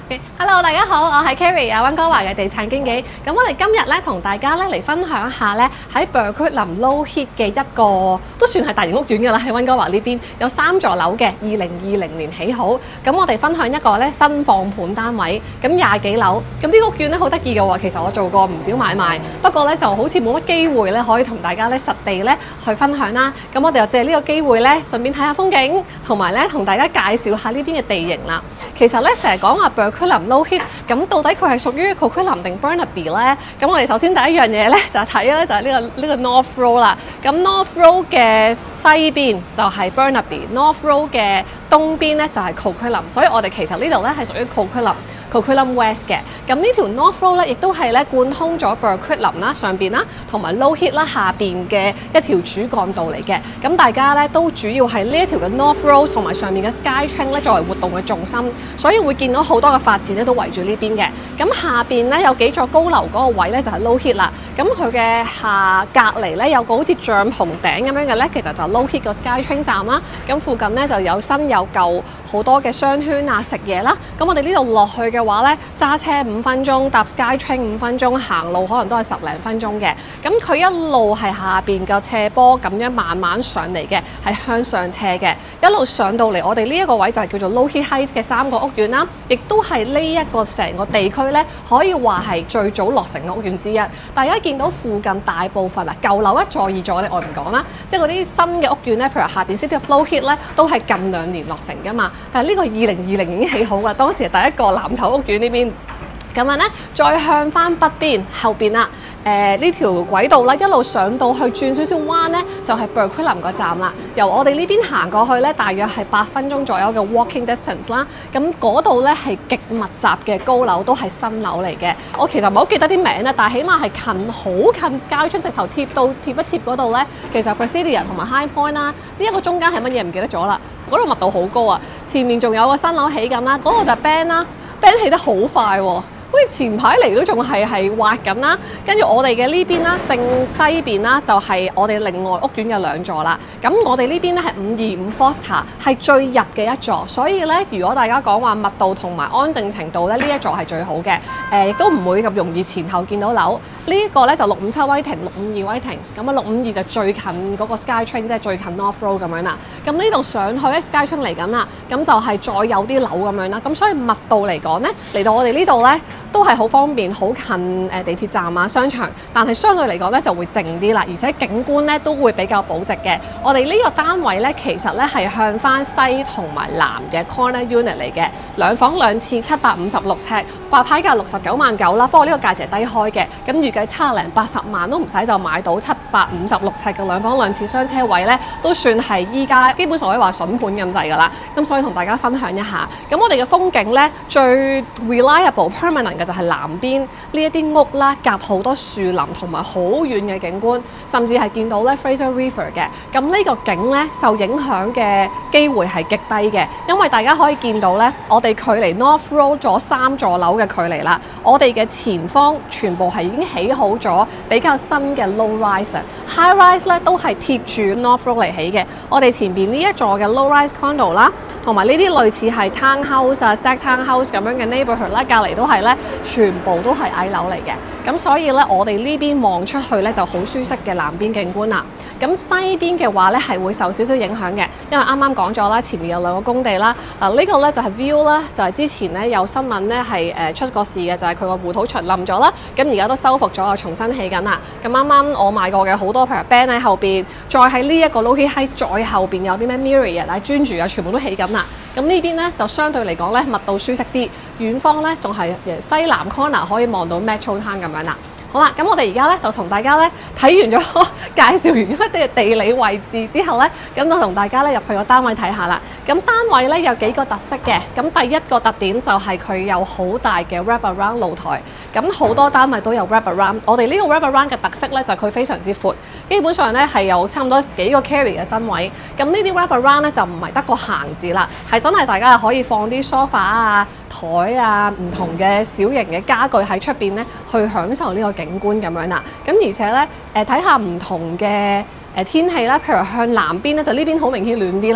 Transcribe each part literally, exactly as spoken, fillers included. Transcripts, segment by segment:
Hello， 大家好，我係 Carrie 啊，溫哥華嘅地產經紀。咁我哋今日咧同大家咧嚟分享下咧喺 Burwood Low Heat 嘅一個都算係大型屋苑㗎啦，喺溫哥華呢邊有三座樓嘅，二零二零年起好。咁我哋分享一個咧新放盤單位，咁廿幾樓。咁呢個屋苑咧好得意嘅喎，其實我做過唔少買賣，不過咧就好似冇乜機會咧可以同大家咧實地咧去分享啦。咁我哋就借呢個機會咧，順便睇下風景，同埋咧同大家介紹下呢邊嘅地形啦。其實咧成日講話 Burwood Low Heat， 咁到底佢係屬於 Coquitlam 定 Burnaby 咧？咁我哋首先第一樣嘢咧就係睇咧就係呢個呢個 North Road 啦。咁 North Road 嘅西邊就係 Burnaby，North Road 嘅東邊咧就係 Coquitlam， 所以我哋其實呢度咧係屬於 Coquitlam。Coquitlam West 嘅，咁呢條 North Road 咧，亦都係咧貫通咗 Burwood 啦上邊啦，同埋 Low Heat 啦下邊嘅一條主幹道嚟嘅。咁大家咧都主要係呢一條嘅 North Road 同埋上面嘅 SkyTrain 咧作為活動嘅重心，所以會見到好多嘅發展咧都圍住呢邊嘅。咁下邊咧有幾座高樓嗰個位咧就係 Low Heat 啦。咁佢嘅下隔離咧有個好似帳篷頂咁樣嘅咧，其實就係 Low Heat 個 SkyTrain 站啦。咁附近咧就有新有舊好多嘅商圈啊、食嘢啦。咁我哋呢度落去嘅話咧，揸車五分鐘，搭 SkyTrain 五分鐘，行路可能都係十零分鐘嘅。咁佢一路係下邊嘅斜坡咁樣慢慢上嚟嘅，係向上斜嘅，一路上到嚟我哋呢一個位就係叫做 Low Heat Heights 嘅三個屋苑啦，亦都係呢一個成個地區咧可以話係最早落成嘅屋苑之一。大家見到附近大部分啊舊樓一座二座咧，我唔講啦，即係嗰啲新嘅屋苑咧，譬如下邊 City of Low Heat 咧，都係近兩年落成噶嘛。但係呢個二零二零已經起好啦，當時係第一個藍籌屋苑呢邊。咁樣咧，再向翻北邊後邊啦，誒呢條軌道啦，一路上到去轉少少彎咧，就係 Burwood 個站啦。由我哋呢邊行過去咧，大約係八分鐘左右嘅 walking distance 啦。咁嗰度咧係極密集嘅高樓，都係新樓嚟嘅。我其實唔係好記得啲名啦，但係起碼係近好近 SkyTrain 直頭貼到貼一貼嗰度咧，其實 Presidio 同埋 High Point 啦，呢一個中間係乜嘢唔記得咗啦。嗰度密度好高啊，前面仲有個新樓起緊啦，嗰、那個就係 Bend 啦 ，Bend 起得好快喎、啊。好似前排嚟都仲係係挖緊啦，跟住我哋嘅呢邊啦，正西邊啦就係我哋另外屋苑嘅兩座啦。咁我哋呢邊咧係五二五 Foster 係最入嘅一座，所以咧如果大家講話密度同埋安靜程度咧，呢一座係最好嘅。誒亦都唔會咁容易前後見到樓。呢、這、一個咧就六五七威霆，六五二威霆。咁啊六五二就最近嗰個 SkyTrain 即係最近 North Road 咁樣啦。咁呢度上去咧 SkyTrain 嚟緊啦，咁就係再有啲樓咁樣啦。咁所以密度嚟講咧，嚟到我哋呢度咧。都係好方便，好近誒地鐵站啊、商場，但係相對嚟講咧就會靜啲啦，而且景觀咧都會比較保值嘅。我哋呢個單位咧其實咧係向翻西同埋南嘅 corner unit 嚟嘅，兩房兩廁，七百五十六尺，掛牌價六十九萬九啦。不過呢個價錢係低開嘅，咁預計七十零八十萬都唔使就買到七百五十六尺嘅兩房兩廁雙車位咧，都算係依家基本上可以話筍盤咁滯㗎啦。咁所以同大家分享一下，咁我哋嘅風景咧最 reliable permanent 嘅就係南邊呢一啲屋啦，夾好多樹林同埋好遠嘅景觀，甚至係見到咧 Fraser River 嘅。咁呢個景咧受影響嘅機會係極低嘅，因為大家可以見到咧，我哋距離 North Road 咗三座樓嘅距離啦。我哋嘅前方全部係已經起好咗比較新嘅 low rise、high rise 咧都係貼住 North Road 嚟起嘅。我哋前邊呢一座嘅 low rise condo 啦，同埋呢啲類似係 townhouse 啊、stack townhouse 咁樣嘅 neighborhood 啦，隔離都係咧。全部都係矮樓嚟嘅，咁所以咧，我哋呢邊望出去咧就好舒適嘅南邊景觀啦。咁西邊嘅話咧係會受少少影響嘅，因為啱啱講咗啦，前面有兩個工地啦。嗱、這個、呢個咧就係、是、view 啦，就係、是、之前咧有新聞咧係誒出過事嘅，就係佢個護土牆冧咗啦。咁而家都修復咗，又重新起緊啦。咁啱啱我買過嘅好多譬如 band 喺後邊，再喺呢一個 Low Heat Heights再後邊有啲咩 Myriad 啊、專注啊，全部都起緊啦。咁呢邊咧就相對嚟講咧密度舒適啲，遠方咧仲係西南 corner 可以望到 Metro Town 咁樣啦。好啦，咁我哋而家咧就同大家咧睇完咗介紹完一啲嘅地理位置之後咧，咁就同大家咧入去個單位睇下啦。咁單位咧有幾個特色嘅，咁第一個特點就係佢有好大嘅 wrap around 露台，咁好多單位都有 wrap around。我哋呢個 wrap around 嘅特色咧就係佢非常之闊，基本上咧係有差唔多幾個 carry 嘅身位。咁呢啲 wrap around 咧就唔係得個閒字啦，係真係大家可以放啲 sofa 啊、台啊、唔同嘅小型嘅家具喺出邊咧，去享受呢個景觀咁樣啦。咁而且咧，誒睇下唔同嘅誒天氣啦，譬如向南邊咧，就呢邊好明顯暖啲啦。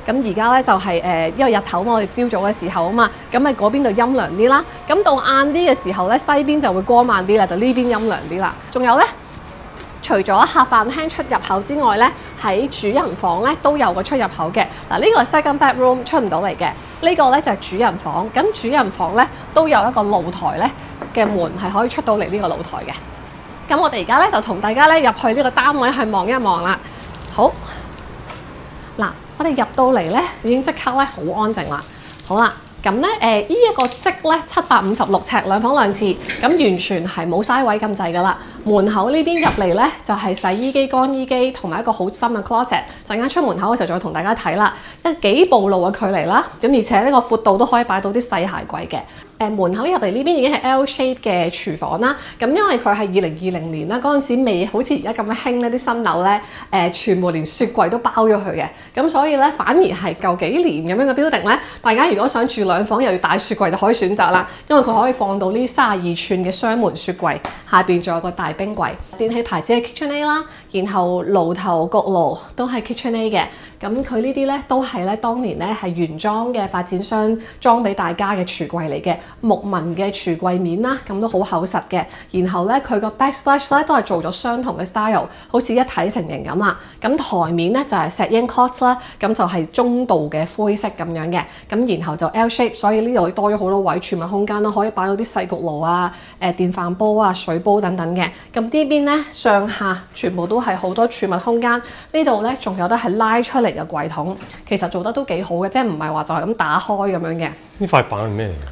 咁而家咧就係、是、誒、呃，因為日頭我哋朝早嘅時候啊嘛，咁喺嗰邊就陰涼啲啦。咁到晏啲嘅時候咧，西邊就會光猛啲啦，就呢邊陰涼啲啦。仲有咧，除咗客飯廳出入口之外咧，喺主人房咧都有個出入口嘅。嗱，呢個係 second bedroom 出唔到嚟嘅，呢個咧就係主人房。咁主人房咧都有一個露台咧嘅門係可以出到嚟呢個露台嘅。咁我哋而家咧就同大家咧入去呢個單位去望一望啦。好，嗱，我哋入到嚟咧已經即刻咧好安靜啦。好啦。咁咧，誒依一個積咧七百五十六尺兩房兩廁，咁完全係冇嘥位咁滯噶啦。門口呢邊入嚟咧就係、是、洗衣機、乾衣機同埋一個好深嘅 closet。陣間出門口嘅時候再同大家睇啦，一幾步路嘅距離啦。咁而且呢個闊度都可以擺到啲細鞋櫃嘅。誒門口入嚟呢邊已經係 L shape 嘅廚房啦。咁因為佢係二零二零年啦，嗰陣時未好似而家咁興呢啲新樓咧，誒、呃、全部連雪櫃都包咗佢嘅。咁所以咧反而係舊幾年咁樣嘅 building咧，大家如果想住兩房又要大雪櫃就可以選擇啦，因為佢可以放到呢三十二寸嘅雙門雪櫃，下邊仲有個大冰櫃。電器牌子係 KitchenAid 啦，然後爐頭焗爐都係 KitchenAid 嘅。咁佢呢啲咧都係咧當年咧係原裝嘅發展商裝俾大家嘅櫥櫃嚟嘅，木紋嘅櫥櫃面啦，咁都好厚實嘅。然後咧佢個 backsplash 咧都係做咗相同嘅 style， 好似一體成型咁啦。咁台面咧就係石英 quartz 啦，咁就係中度嘅灰色咁樣嘅。咁然後就 L shape， 所以呢度多咗好多位儲物空間啦，可以擺到啲細焗爐啊、誒電飯煲啊、水煲等等嘅。咁呢邊咧上下全部都係好多儲物空間。呢度咧仲有得係拉出嚟嘅櫃桶，其實做得都幾好嘅，即係唔係話就係咁打開咁樣嘅。 呢塊板係咩嚟嘅？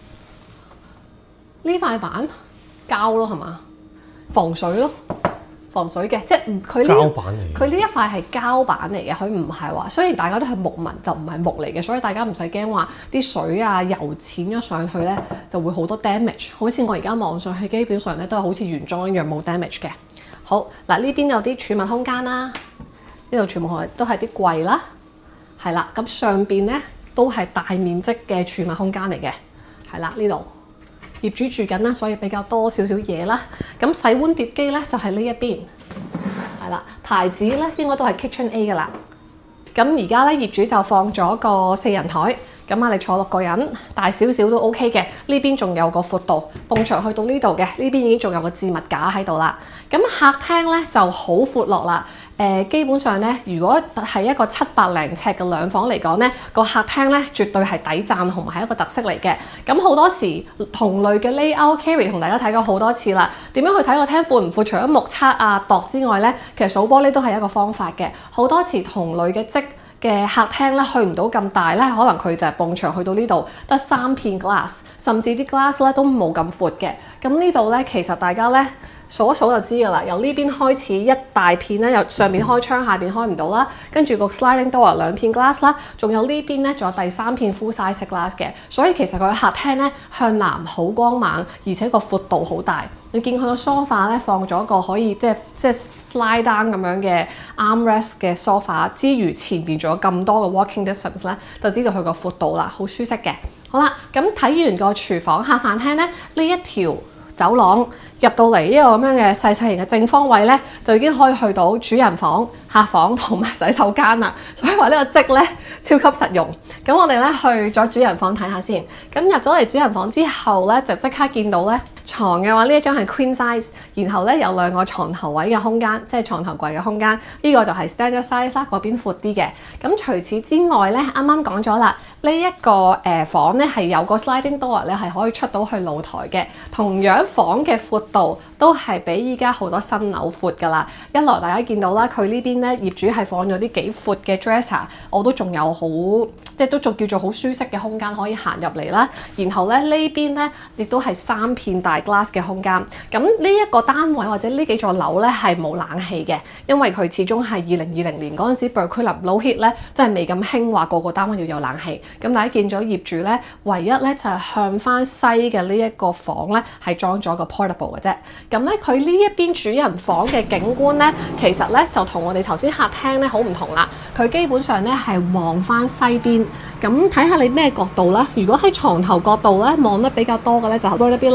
呢塊板膠咯係嘛？防水咯，防水嘅，即係佢呢膠板嚟。 佢呢一塊係膠板嚟嘅，佢唔係話，雖然大家都係木紋，就唔係木嚟嘅，所以大家唔使驚話啲水啊油濺咗上去咧，就會好多 damage。好似我而家望上去，基本上咧都係好似原裝一樣冇 damage 嘅。好嗱，呢邊有啲儲物空間啦，呢度全部都係啲櫃啦，係啦，咁上邊咧都係大面積嘅儲物空間嚟嘅，係啦，呢度。業主住緊啦，所以比較多少少嘢啦。咁洗碗碟機咧就係呢一邊，係啦，牌子咧應該都係 KitchenAid 噶啦。咁而家咧業主就放咗個四人台，咁啊你坐六個人，大少少都 OK 嘅。呢邊仲有個闊度，埲牆去到呢度嘅，呢邊已經仲有個置物架喺度啦。咁客廳咧就好闊落啦。誒、呃、基本上咧，如果係一個七百零尺嘅兩房嚟講咧，個客廳咧絕對係抵讚同埋係一個特色嚟嘅。咁好多時同類嘅 layout，Carrie 同大家睇過好多次啦。點樣去睇個廳闊唔闊？除咗目測啊度之外咧，其實數玻璃都係一個方法嘅。好多時同類嘅積嘅客廳咧去唔到咁大咧，可能佢就係埲牆去到呢度得三片 glass， 甚至啲 glass 咧都冇咁闊嘅。咁呢度咧其實大家咧，數一數就知㗎啦，由呢邊開始一大片咧，由上面開窗，下邊開唔到啦。跟住個 sliding door 兩片 glass 啦，仲有呢邊咧，仲有第三片 full size glass 嘅。所以其實佢客廳咧向南好光猛，而且個闊度好大。你見佢個 sofa 咧放咗個可以即係即係 slide down 咁樣嘅 armrest 嘅 sofa， 之餘前邊仲有咁多嘅 walking distance 咧，就知道佢個闊度啦，好舒適嘅。好啦，咁睇完個廚房客飯廳咧，呢一條走廊入到嚟呢個咁樣嘅細細型嘅正方位咧，就已經可以去到主人房、客房同埋洗手間啦。所以話呢個積咧超級實用。咁我哋咧去咗主人房睇下先。咁入咗嚟主人房之後咧，就即刻見到咧床嘅話，呢一張係 queen size， 然後咧有兩個床頭位嘅空間，即係床頭櫃嘅空間。呢、這個就係 standard size 啦，嗰邊闊啲嘅。咁除此之外咧，啱啱講咗啦，呢、這、一個誒、呃、房咧係有個 sliding door 咧係可以出到去露台嘅。同樣房嘅闊度都係比依家好多新樓闊㗎啦。一來大家見到啦，佢呢邊咧業主係放咗啲幾闊嘅 dresser， 我都仲有好即係都仲叫做好舒適嘅空間可以行入嚟啦。然後咧呢邊咧亦都係三片大 glass 嘅空間。咁呢一個單位或者呢幾座樓咧係冇冷氣嘅，因為佢始終係二零二零年嗰陣時 Burquilla Low Heat 咧真係未咁興話個個單位要有冷氣。咁大家見咗業主咧，唯一咧就係、是、向翻西嘅呢一個房咧係裝咗個 portable 嘅啫。咁咧佢呢一邊主人房嘅景觀咧，其實咧就同我哋頭先客廳咧好唔同啦。佢基本上咧係望翻西邊。咁睇下你咩角度啦。如果喺床頭角度咧望得比較多嘅咧，就係 Burnaby Lake 啊、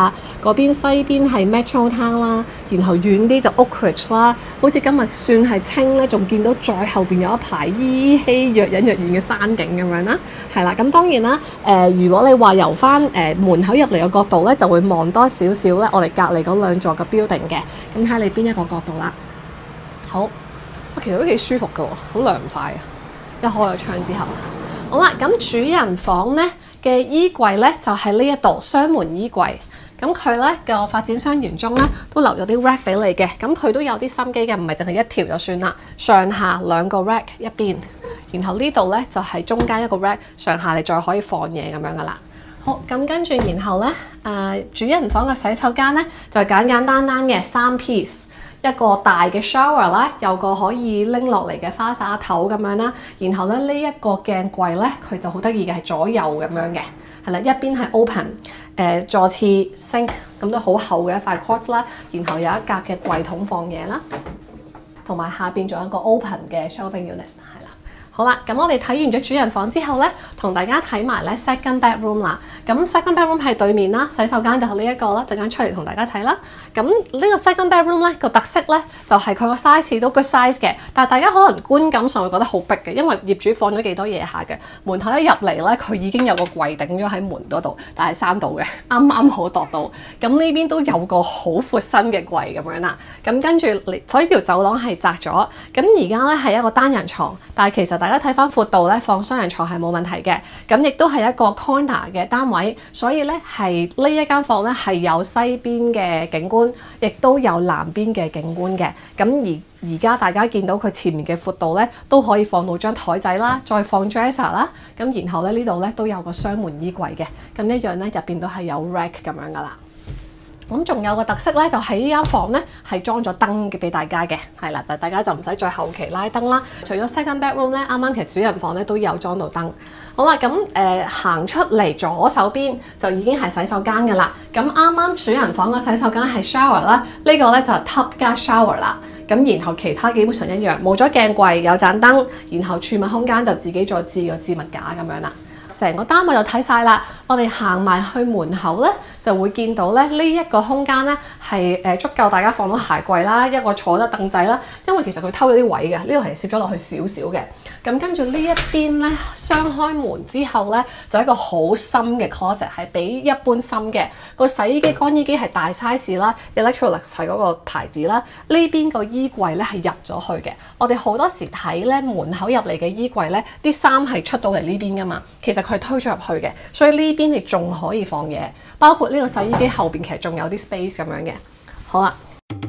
啦。嗰邊西邊係 Metro Town 啦，然後遠啲就 Oak Ridge 啦。好似今日算係清咧，仲見到再後邊有一排依稀若隱若現嘅山景咁樣啦。係啦，咁當然啦，誒、呃、如果你話由翻誒、呃、門口入嚟嘅角度咧，就會望多少少咧，我哋隔離嗰兩座嘅 building 嘅。咁睇下你邊一個角度啦。好，我其實都幾舒服㗎喎，好涼快啊！一開咗窗之後，好啦，咁主人房咧嘅衣櫃咧就係呢一度雙門衣櫃。咁佢咧個發展商言中咧都留咗啲 rack 俾你嘅，咁佢都有啲心機嘅，唔係淨係一條就算啦，上下兩個 rack 一邊，然後呢度咧就係、是、中間一個 rack， 上下你再可以放嘢咁樣噶啦。好，咁跟住然後咧，誒、呃、主人房嘅洗手間咧就簡簡單單嘅三 piece。一個大嘅 shower 啦，有個可以拎落嚟嘅花灑頭咁樣啦，然後咧呢一、這個鏡櫃咧，佢就好得意嘅，係左右咁樣嘅，係啦，一邊係 open，誒、呃、座廁 sink 咁都好厚嘅一塊 quartz 啦，然後有一格嘅櫃桶放嘢啦，同埋下邊仲有一個 open 嘅 shelving unit。好啦，咁我哋睇完咗主人房之後咧，同大家睇埋咧 second bedroom 啦。咁 second bedroom 係對面啦，洗手間就係呢一個啦。陣間出嚟同大家睇啦。咁呢個 second bedroom 咧個特色咧就係佢個 size 都 good size 嘅，但係大家可能觀感上會覺得好逼嘅，因為業主放咗幾多嘢下嘅。門口一入嚟咧，佢已經有個櫃頂咗喺門嗰度，但係閂到嘅，啱啱好度到。咁呢邊都有個好闊身嘅櫃咁樣啦。咁跟住嚟，所以條走廊係窄咗。咁而家咧係一個單人床，但係其實大家睇翻闊度咧，放雙人床係冇問題嘅。咁亦都係一個 corner 嘅單位，所以咧係呢一間房咧係有西邊嘅景觀，亦都有南邊嘅景觀嘅。咁而而家大家見到佢前面嘅闊度咧，都可以放到張台仔啦，再放 dresser 啦。咁然後咧呢度咧都有個雙門衣櫃嘅，咁一樣咧入邊都係有 rack 咁樣噶啦。咁仲有個特色咧，就喺呢間房咧係裝咗燈嘅俾大家嘅，係啦，就大家就唔使再後期拉燈啦。除咗 second bedroom 咧，啱啱其實主人房咧都有裝到燈。好啦，咁誒行出嚟左手邊就已經係洗手間㗎啦。咁啱啱主人房個洗手間係 shower 啦，呢個咧就係 tub 加 shower 啦。咁然後其他基本上一樣，冇咗鏡櫃，有盞燈，然後儲物空間就自己再置個置物架咁樣啦。成個單位就睇晒啦，我哋行埋去門口咧，就會見到咧呢一個空間咧係誒足夠大家放到鞋櫃啦，一個坐得凳仔啦。因為其實佢偷咗啲位嘅，呢度係攝咗落去少少嘅。咁跟住呢一邊咧，雙開門之後咧，就係一個好深嘅 closet， 係比一般深嘅。個洗衣機、乾衣機係大 size 啦 ，Electrolux 係嗰個牌子啦。呢邊個衣櫃咧係入咗去嘅。我哋好多時睇咧門口入嚟嘅衣櫃咧，啲衫係出到嚟呢邊噶嘛，其實佢推咗入去嘅，所以呢邊你仲可以放嘢，包括呢個洗衣機後邊其實仲有啲 space 咁樣嘅。好啦。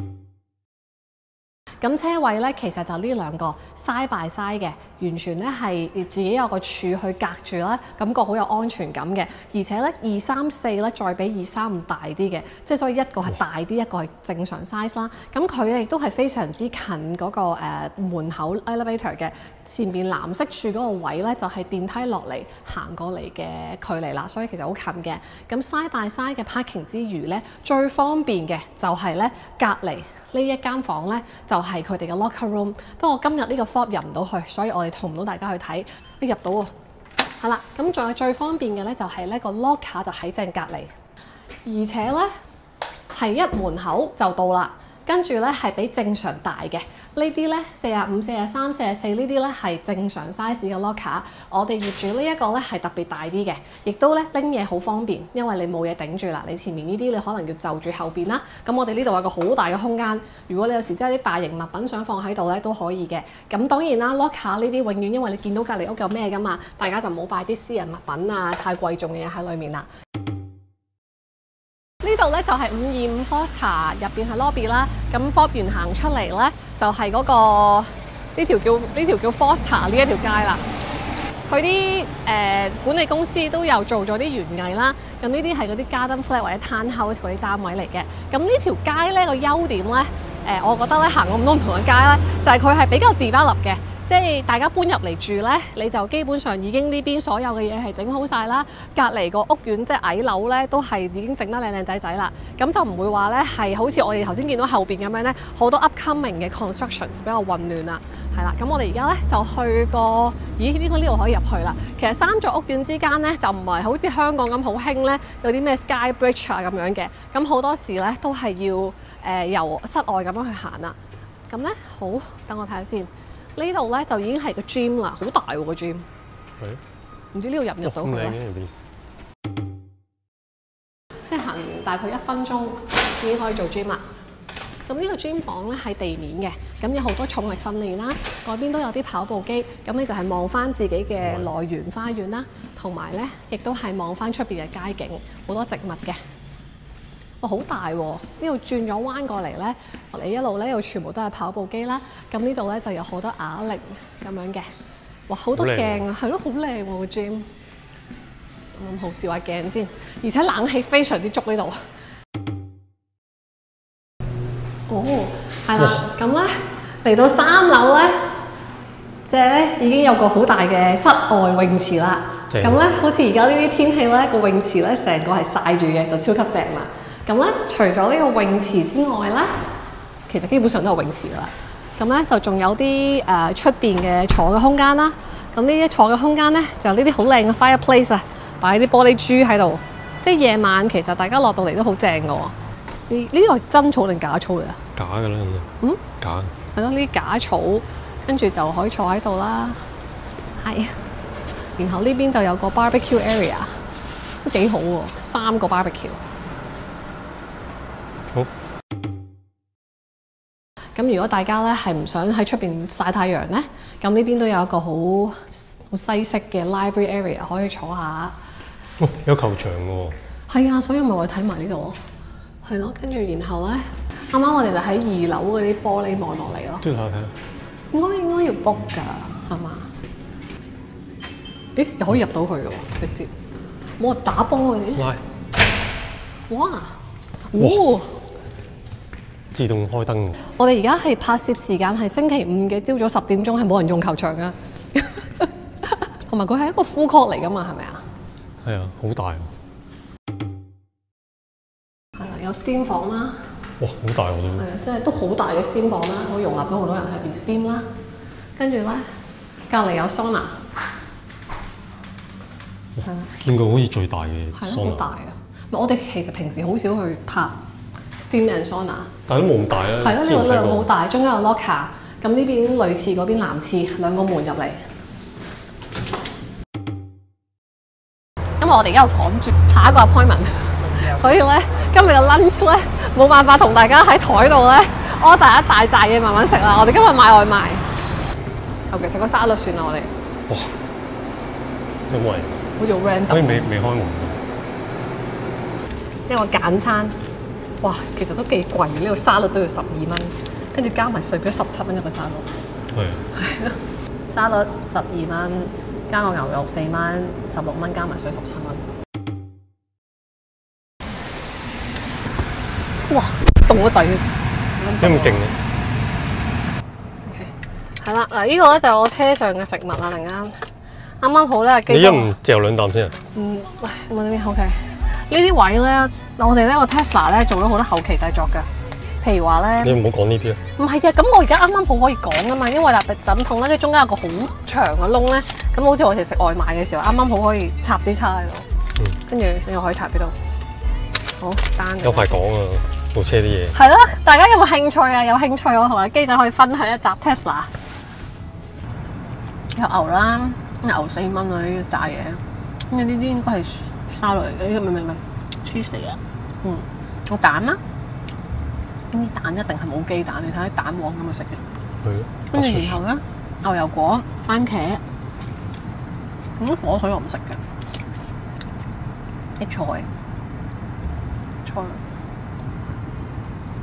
咁車位咧，其實就呢兩個 side by side 嘅，完全咧係自己有個柱去隔住啦，感覺好有安全感嘅。而且咧二三四咧再比二三五大啲嘅，即係所以一個係大啲，一個係正常 size 啦。咁佢亦都係非常之近嗰、那個誒、呃、門口 elevator 嘅，前邊藍色柱嗰個位咧就係、是、電梯落嚟行過嚟嘅距離啦，所以其實好近嘅。咁 side by side 嘅 parking 之餘咧，最方便嘅就係咧隔離。呢一間房咧就係佢哋嘅 locker room， 不過今日呢個 fob 入唔到去，所以我哋同唔到大家去睇。你入到喎，係啦。咁仲有最方便嘅咧就係呢個 locker 就喺正隔離，而且咧係一門口就到啦。跟住咧係比正常大嘅，呢啲咧四十五、四十三、四十四呢啲咧係正常 size 嘅 locker。我哋業主呢一個咧係特別大啲嘅，亦都咧拎嘢好方便，因為你冇嘢頂住啦。你前面呢啲你可能要就住後邊啦。咁我哋呢度有個好大嘅空間，如果你有時真係啲大型物品想放喺度咧都可以嘅。咁當然啦 ，locker 呢啲永遠因為你見到隔離屋有咩噶嘛，大家就冇擺啲私人物品啊、太貴重嘅嘢喺裡面啦。呢度咧就係五二五 Foster 入邊係 lobby 啦，咁 fob 完行出嚟咧就係、是、嗰、那個呢條叫呢條叫 Foster 呢一條街啦。佢啲誒管理公司都有做咗啲園藝啦，咁呢啲係嗰啲 garden flat 或者 townhouse 嗰啲單位嚟嘅。咁呢條街咧個優點咧，誒、呃、我覺得咧行咁多唔同嘅街咧，就係佢係比較 develop 嘅。 即係大家搬入嚟住咧，你就基本上已經呢邊所有嘅嘢係整好晒啦。隔離個屋苑即係矮樓咧，都係已經整得靚靚仔仔啦。咁就唔會話咧係好似我哋頭先見到後邊咁樣咧，好多 upcoming 嘅 constructions 比較混亂啦。係啦，咁我哋而家咧就去過，咦？呢個呢度可以入去啦。其實三座屋苑之間咧就唔係好似香港咁好興咧，有啲咩 sky bridge 啊咁樣嘅。咁好多時咧都係要誒、呃、由室外咁樣去行啦。咁咧好，等我睇下先。呢度咧就已經係個 gym 啦，好大喎個 gym。係。唔知呢度入唔入到去咧？即係行大概一分鐘已經可以做 gym 啦。咁呢個 gym 房咧係地面嘅，咁有好多重力訓練啦，嗰邊都有啲跑步機，咁你就係望翻自己嘅內園花園啦，同埋咧亦都係望翻出邊嘅街景，好多植物嘅。哇，好大喎！呢度轉咗彎過嚟咧，我哋一路咧又全部都係跑步機啦。咁呢度咧就有好多啞鈴咁樣嘅。哇，好多鏡啊，係咯，好靚喎個 gym。咁好，照下鏡先，而且冷氣非常之足呢度。哦，係啦，咁咧嚟到三樓咧，即係咧已經有個好大嘅室外泳池啦。咁咧，好似而家呢啲天氣咧，個泳池咧成個係曬住嘅，就超級正啦。咁咧，除咗呢個泳池之外咧，其實基本上都係泳池啦。咁咧就仲有啲誒出邊嘅坐嘅空間啦。咁呢啲坐嘅空間咧，就有呢啲好靚嘅 fireplace 啊，擺啲玻璃珠喺度。即係夜晚其實大家落到嚟都好正㗎喎。呢呢個係真草定假草嚟啊？ 假㗎啦， 嗯， 假。 係咯，呢啲假草，跟住就可以坐喺度啦。係。然後呢邊就有個 barbecue area， 都幾好喎，三個 barbecue。 好。 咁如果大家咧係唔想喺出邊曬太陽咧，咁呢邊都有一個好好西式嘅 library area 可以坐下。 哦，有球場嘅喎。 係啊，所以咪我睇埋呢度。係咯，跟住然後咧，啱啱我哋就喺二樓嗰啲玻璃望落嚟咯。 轉下睇下。應該應該要 book 㗎，係嘛？誒，又可以入到去嘅喎，直接冇人打波嗰啲。哇！哇！ 自動開燈。 我哋而家係拍攝時間係星期五嘅朝早十點鐘，係冇人用球場㗎。同埋佢係一個 full court 嚟㗎嘛，係咪啊？ 係啊，好大。 係啦，有 steam 房啦。 哇，好大喎都。 係啊，即係都好大嘅 steam 房啦，可以容納到好多人喺入邊 steam 啦。跟住咧，隔離有 sauna。係啊。 見過好似最大嘅 sauna。係咯， 好大啊！我哋其實平時好少去拍 steam and sauna。 但係都冇咁大啊。 係咯，呢個呢度好大，中間有 locker。咁呢邊類似嗰邊男廁，兩個門入嚟。因為我哋而家趕住下一個 appointment， 所以咧今日嘅 lunch 咧冇辦法同大家喺台度咧 order 一大紮嘢慢慢食啦。我哋今日買外賣，求其食個沙律算啦。我哋哇，有冇人？ 好似好 random。 可以未未開門。 呢個簡餐，哇，其實都幾貴嘅。呢個沙律都要十二蚊，跟住加埋稅，俾十七蚊一個沙律。係。係啊，沙律十二蚊。加個牛肉四蚊，十六蚊加埋水十七蚊。哇，凍咗滯， 點咁勁嘅 ？OK， 係啦，嗱，呢個咧就係我車上嘅食物啦，突然間啱啱好咧。 你一唔嚼兩啖先啊？ 嗯，喂，咁啊呢邊 OK。呢啲位咧，我哋呢個 Tesla 咧做咗好多後期製作㗎。譬如話咧， 你唔好講呢啲啊！ 唔係嘅，咁我而家啱啱好可以講噶嘛，因為嗱枕筒咧，即係中間有個好長嘅窿咧，咁好似我哋食外賣嘅時候，啱啱好可以插啲叉喺度，嗯，跟住你又可以插邊度？好單。有排講啊，部車啲嘢。 係啦，大家有冇興趣啊？有興趣我同阿基仔可以分享一集 Tesla。有牛啦，牛四蚊啊呢啲炸嘢，因為呢啲應該係沙律嚟嘅，呢個明明明 cheese 嚟嘅，嗯，有蛋啦。呢啲蛋一定係冇雞蛋，你睇啲蛋黃咁去食嘅。係咯。跟住然後咧，牛油果、番茄，咁火腿我唔食嘅。啲菜，菜，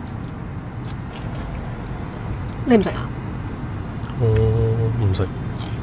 你唔食啊？ 我唔食。